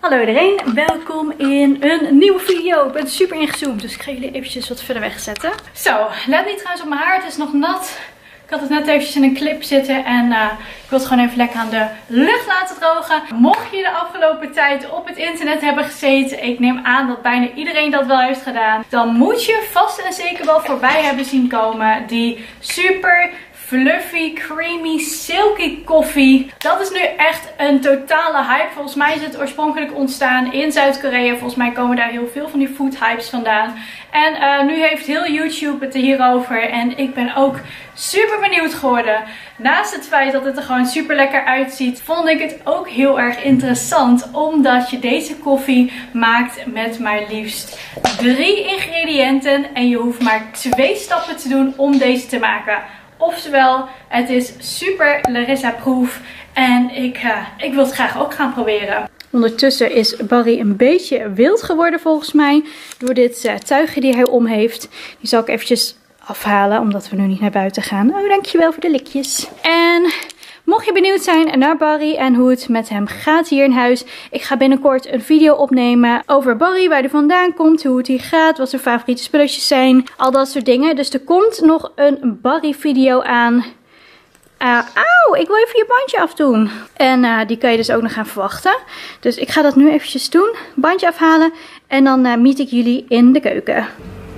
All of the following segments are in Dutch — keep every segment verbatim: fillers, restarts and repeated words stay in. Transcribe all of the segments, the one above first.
Hallo iedereen, welkom in een nieuwe video. Ik ben super ingezoomd, dus ik ga jullie eventjes wat verder weg zetten. Zo, let niet trouwens op mijn haar, het is nog nat. Ik had het net eventjes in een clip zitten en uh, ik wil het gewoon even lekker aan de lucht laten drogen. Mocht je de afgelopen tijd op het internet hebben gezeten, ik neem aan dat bijna iedereen dat wel heeft gedaan, dan moet je vast en zeker wel voorbij hebben zien komen die super fluffy, creamy, silky koffie. Dat is nu echt een totale hype. Volgens mij is het oorspronkelijk ontstaan in Zuid-Korea. Volgens mij komen daar heel veel van die food hypes vandaan. En uh, nu heeft heel YouTube het er hierover. En ik ben ook super benieuwd geworden. Naast het feit dat het er gewoon super lekker uitziet, vond ik het ook heel erg interessant. Omdat je deze koffie maakt met maar liefst drie ingrediënten. En je hoeft maar twee stappen te doen om deze te maken. Oftewel, het is super Larissa-proof en ik, uh, ik wil het graag ook gaan proberen. Ondertussen is Barry een beetje wild geworden volgens mij door dit uh, tuigje die hij om heeft. Die zal ik eventjes afhalen omdat we nu niet naar buiten gaan. Oh, dankjewel voor de likjes. En mocht je benieuwd zijn naar Barry en hoe het met hem gaat hier in huis. Ik ga binnenkort een video opnemen over Barry, waar hij vandaan komt, hoe het hier gaat, wat zijn favoriete spulletjes zijn. Al dat soort dingen. Dus er komt nog een Barry video aan. Uh, auw, ik wil even je bandje afdoen. En uh, die kan je dus ook nog gaan verwachten. Dus ik ga dat nu eventjes doen. Bandje afhalen. En dan uh, meet ik jullie in de keuken.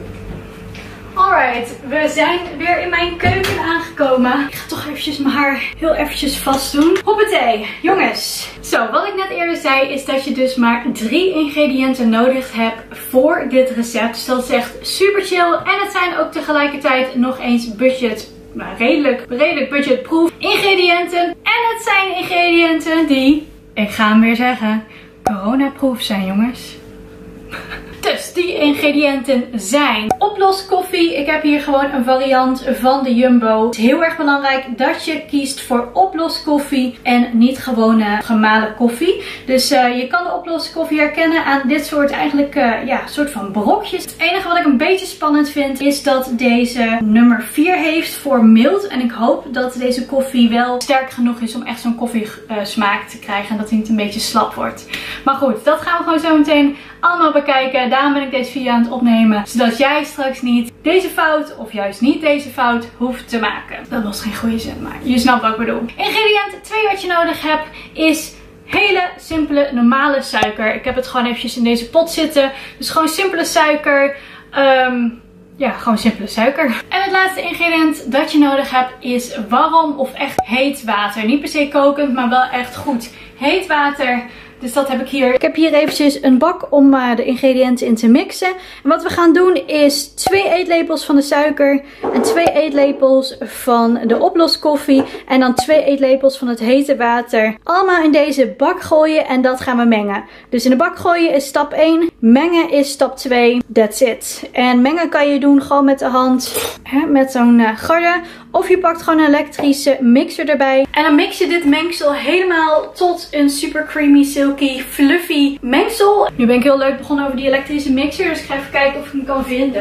Alright, we zijn weer in mijn keuken aangekomen. Ik ga toch eventjes mijn haar heel eventjes vast doen. Hoppatee, jongens. Zo, wat ik net eerder zei is dat je dus maar drie ingrediënten nodig hebt voor dit recept. Dus dat is echt super chill. En het zijn ook tegelijkertijd nog eens budget, maar redelijk, redelijk budgetproof ingrediënten. En het zijn ingrediënten die, ik ga hem weer zeggen, coronaproof zijn, jongens. Dus die ingrediënten zijn oploskoffie. Ik heb hier gewoon een variant van de Jumbo. Het is heel erg belangrijk dat je kiest voor oploskoffie en niet gewone gemalen koffie. Dus uh, je kan de oploskoffie herkennen aan dit soort eigenlijk uh, ja, soort van brokjes. Het enige wat ik een beetje spannend vind is dat deze nummer vier heeft voor mild. En ik hoop dat deze koffie wel sterk genoeg is om echt zo'n koffie uh, smaak te krijgen. En dat hij niet een beetje slap wordt. Maar goed, dat gaan we gewoon zo meteen allemaal bekijken. Daarom ben ik deze video aan het opnemen. Zodat jij straks niet deze fout of juist niet deze fout hoeft te maken. Dat was geen goede zin, maar je snapt wat ik bedoel. Ingrediënt twee wat je nodig hebt is hele simpele normale suiker. Ik heb het gewoon eventjes in deze pot zitten. Dus gewoon simpele suiker. Um, ja, gewoon simpele suiker. En het laatste ingrediënt dat je nodig hebt is warm of echt heet water. Niet per se kokend, maar wel echt goed heet water. Dus dat heb ik hier. Ik heb hier eventjes een bak om uh, de ingrediënten in te mixen. En wat we gaan doen is twee eetlepels van de suiker. En twee eetlepels van de oploskoffie. En dan twee eetlepels van het hete water. Allemaal in deze bak gooien en dat gaan we mengen. Dus in de bak gooien is stap één. Mengen is stap twee. That's it. En mengen kan je doen gewoon met de hand. Hè, met zo'n uh, garde. Of je pakt gewoon een elektrische mixer erbij. En dan mix je dit mengsel helemaal tot een super creamy, silky, fluffy mengsel. Nu ben ik heel leuk begonnen over die elektrische mixer. Dus ik ga even kijken of ik hem kan vinden.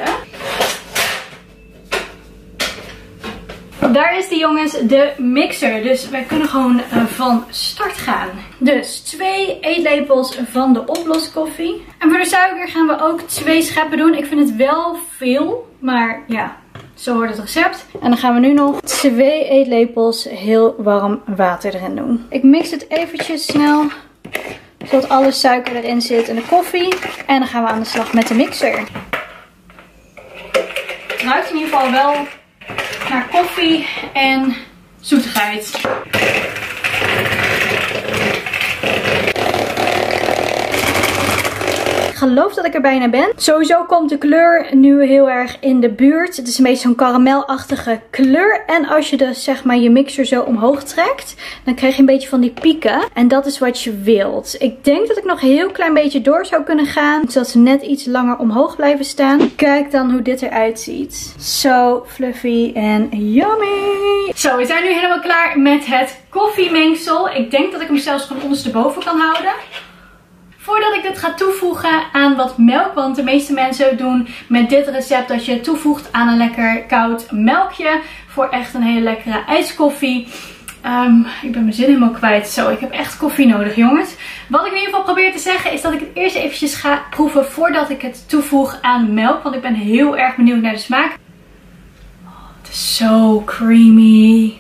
Daar is die, jongens, de mixer. Dus wij kunnen gewoon uh, van start gaan. Dus twee eetlepels van de oploskoffie. En voor de suiker gaan we ook twee scheppen doen. Ik vind het wel veel, maar ja, zo hoort het recept. En dan gaan we nu nog twee eetlepels heel warm water erin doen. Ik mix het eventjes snel, zodat alle suiker erin zit en de koffie. En dan gaan we aan de slag met de mixer. Het ruikt in ieder geval wel naar koffie en zoetigheid. Ik geloof dat ik er bijna ben. Sowieso komt de kleur nu heel erg in de buurt. Het is een beetje zo'n karamelachtige kleur. En als je dus zeg maar je mixer zo omhoog trekt, dan krijg je een beetje van die pieken. En dat is wat je wilt. Ik denk dat ik nog een heel klein beetje door zou kunnen gaan, zodat ze net iets langer omhoog blijven staan. Kijk dan hoe dit eruit ziet. Zo fluffy en yummy. Zo, we zijn nu helemaal klaar met het koffiemengsel. Ik denk dat ik hem zelfs gewoon ondersteboven kan houden. Voordat ik dit ga toevoegen aan wat melk, want de meeste mensen doen met dit recept dat je het toevoegt aan een lekker koud melkje voor echt een hele lekkere ijskoffie. Um, ik ben mijn zin helemaal kwijt. Zo, ik heb echt koffie nodig, jongens. Wat ik in ieder geval probeer te zeggen is dat ik het eerst eventjes ga proeven voordat ik het toevoeg aan melk. Want ik ben heel erg benieuwd naar de smaak. Oh, het is zo creamy.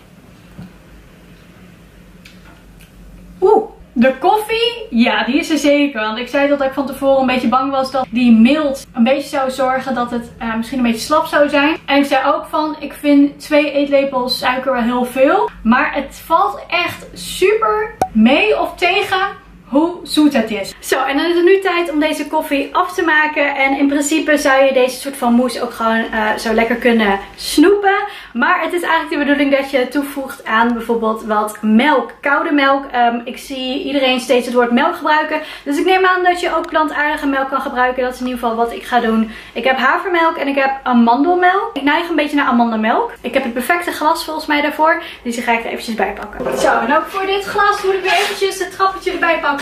Oeh. De koffie, ja, die is er zeker. Want ik zei dat ik van tevoren een beetje bang was dat die mild een beetje zou zorgen dat het uh, misschien een beetje slap zou zijn. En ik zei ook van, ik vind twee eetlepels suiker wel heel veel. Maar het valt echt super mee of tegen hoe zoet het is. Zo, en dan is het nu tijd om deze koffie af te maken. En in principe zou je deze soort van mousse ook gewoon uh, zo lekker kunnen snoepen. Maar het is eigenlijk de bedoeling dat je het toevoegt aan bijvoorbeeld wat melk. Koude melk. Um, ik zie iedereen steeds het woord melk gebruiken. Dus ik neem aan dat je ook plantaardige melk kan gebruiken. Dat is in ieder geval wat ik ga doen. Ik heb havermelk en ik heb amandelmelk. Ik neig een beetje naar amandelmelk. Ik heb het perfecte glas volgens mij daarvoor. Dus die ga ik er eventjes bij pakken. Zo, en ook voor dit glas moet ik weer eventjes het trappetje erbij pakken.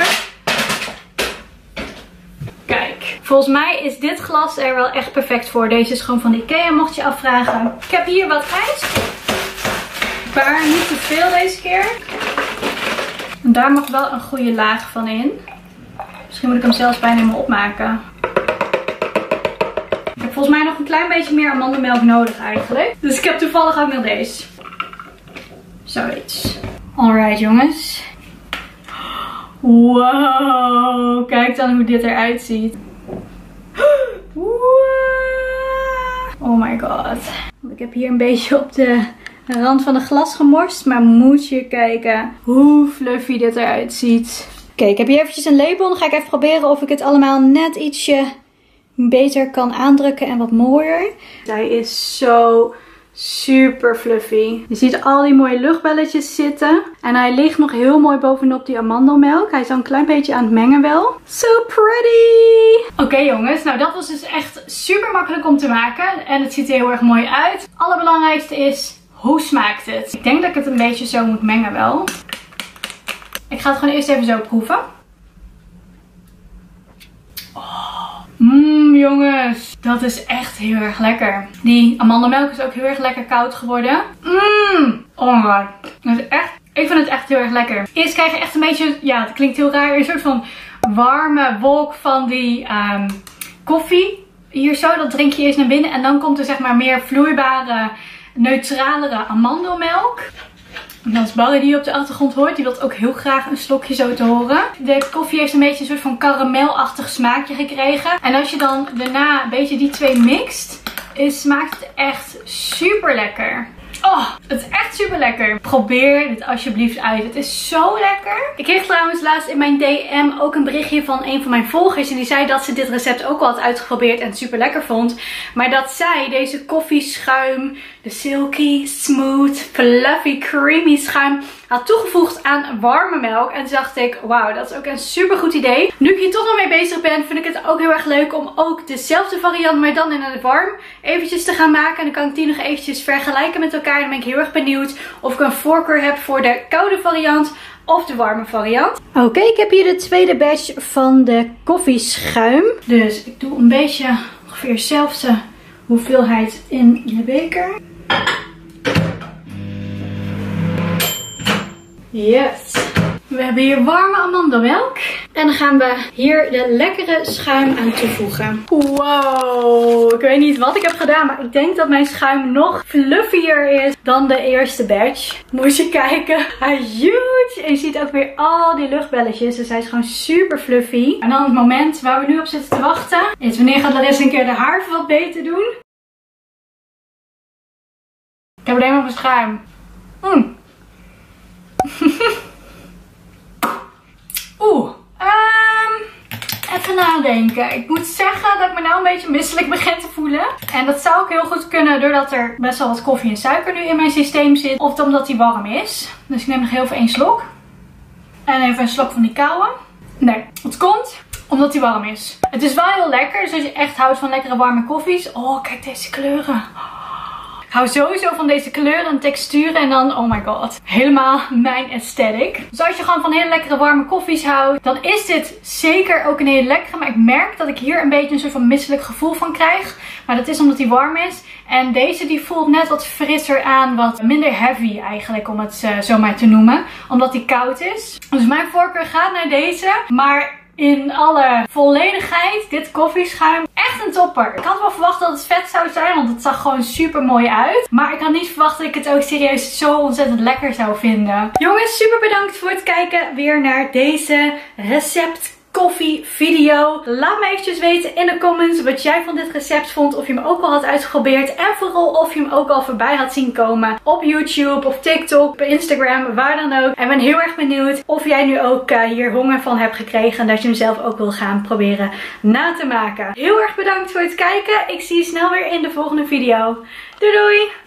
Kijk, volgens mij is dit glas er wel echt perfect voor. Deze is gewoon van de Ikea, mocht je afvragen. Ik heb hier wat ijs. Maar niet te veel deze keer. En daar mag wel een goede laag van in. Misschien moet ik hem zelfs bijna helemaal opmaken. Ik heb volgens mij nog een klein beetje meer amandelmelk nodig eigenlijk. Dus ik heb toevallig ook nog deze. Zoiets. Alright jongens. Wow, kijk dan hoe dit eruit ziet. Wow. Oh my god. Ik heb hier een beetje op de rand van het glas gemorst. Maar moet je kijken hoe fluffy dit eruit ziet. Oké, okay, ik heb hier eventjes een lepel. Dan ga ik even proberen of ik het allemaal net ietsje beter kan aandrukken en wat mooier. Hij is zo super fluffy. Je ziet al die mooie luchtbelletjes zitten. En hij ligt nog heel mooi bovenop die amandelmelk. Hij is al een klein beetje aan het mengen wel. So pretty! Oké okay, jongens, nou dat was dus echt super makkelijk om te maken. En het ziet er heel erg mooi uit. Het allerbelangrijkste is, hoe smaakt het? Ik denk dat ik het een beetje zo moet mengen wel. Ik ga het gewoon eerst even zo proeven. Mmm, jongens. Dat is echt heel erg lekker. Die amandelmelk is ook heel erg lekker koud geworden. Mmm. Oh my. Dat is echt... Ik vind het echt heel erg lekker. Eerst krijg je echt een beetje... Ja, het klinkt heel raar. Een soort van warme wolk van die um, koffie. Hier zo. Dat drink je eerst naar binnen. En dan komt er zeg maar meer vloeibare, neutralere amandelmelk. En dat is Barry die je op de achtergrond hoort. Die wil ook heel graag een slokje zo te horen. De koffie heeft een beetje een soort van karamelachtig smaakje gekregen. En als je dan daarna een beetje die twee mixt, is, smaakt het echt super lekker. Oh, het is echt super lekker. Probeer dit alsjeblieft uit. Het is zo lekker. Ik kreeg trouwens laatst in mijn D M ook een berichtje van een van mijn volgers. En die zei dat ze dit recept ook al had uitgeprobeerd en het super lekker vond. Maar dat zij deze koffieschuim, de silky, smooth, fluffy, creamy schuim had toegevoegd aan warme melk. En toen dacht ik, wauw, dat is ook een super goed idee. Nu ik hier toch nog mee bezig ben, vind ik het ook heel erg leuk om ook dezelfde variant, maar dan in het warm, eventjes te gaan maken. En dan kan ik die nog eventjes vergelijken met elkaar. Dan ben ik heel erg benieuwd of ik een voorkeur heb voor de koude variant of de warme variant. Oké, okay, ik heb hier de tweede batch van de koffieschuim. Dus ik doe een beetje ongeveer dezelfde hoeveelheid in de beker. Yes. We hebben hier warme amandelmelk. En dan gaan we hier de lekkere schuim aan toevoegen. Wow. Ik weet niet wat ik heb gedaan. Maar ik denk dat mijn schuim nog fluffier is dan de eerste batch. Moet je kijken. Hij is huge. En je ziet ook weer al die luchtbelletjes. Dus hij is gewoon super fluffy. En dan het moment waar we nu op zitten te wachten. Is wanneer gaat Larissa een keer de haar wat beter doen. Ik heb alleen maar mijn schuim. Mm. Oeh, um, even nadenken. Ik moet zeggen dat ik me nou een beetje misselijk begin te voelen. En dat zou ook heel goed kunnen doordat er best wel wat koffie en suiker nu in mijn systeem zit. Of omdat die warm is. Dus ik neem nog heel even één slok. En even een slok van die koude. Nee, het komt omdat die warm is. Het is wel heel lekker. Dus als je echt houdt van lekkere warme koffies. Oh, kijk deze kleuren. hou sowieso van deze kleuren en texturen. En dan, oh my god, helemaal mijn aesthetic. Dus als je gewoon van hele lekkere warme koffies houdt, dan is dit zeker ook een hele lekkere. Maar ik merk dat ik hier een beetje een soort van misselijk gevoel van krijg. Maar dat is omdat die warm is. En deze die voelt net wat frisser aan, wat minder heavy eigenlijk, om het uh, zo maar te noemen. Omdat die koud is. Dus mijn voorkeur gaat naar deze. Maar in alle volledigheid, dit koffieschuim, echt een topper. Ik had wel verwacht dat het vet zou zijn, want het zag gewoon super mooi uit. Maar ik had niet verwacht dat ik het ook serieus zo ontzettend lekker zou vinden. Jongens, super bedankt voor het kijken weer naar deze recept koffie video. Laat me eventjes weten in de comments wat jij van dit recept vond. Of je hem ook al had uitgeprobeerd. En vooral of je hem ook al voorbij had zien komen op YouTube of TikTok, op Instagram, waar dan ook. En ik ben heel erg benieuwd of jij nu ook uh, hier honger van hebt gekregen. En dat je hem zelf ook wil gaan proberen na te maken. Heel erg bedankt voor het kijken. Ik zie je snel weer in de volgende video. Doei doei!